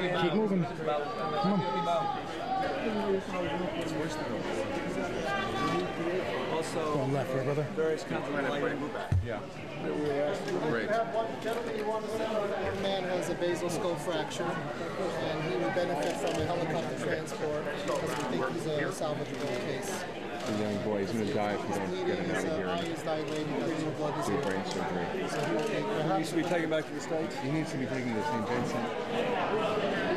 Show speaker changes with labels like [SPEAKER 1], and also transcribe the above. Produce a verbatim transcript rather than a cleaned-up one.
[SPEAKER 1] Keep moving. Come on.
[SPEAKER 2] Also,
[SPEAKER 1] going left, right, brother?
[SPEAKER 2] Various kinds of light.
[SPEAKER 3] Yeah.
[SPEAKER 2] Great.
[SPEAKER 4] One man has a basal skull fracture, and he would benefit from a helicopter transport because we think he's a salvageable case.
[SPEAKER 3] A young boy, he's going to die if you don't get him out of here.
[SPEAKER 4] His dilated, no blood is
[SPEAKER 3] Do brain surgery.
[SPEAKER 4] so he will take
[SPEAKER 2] He needs to be taken back to the States.
[SPEAKER 3] He needs to be taken to Saint Vincent.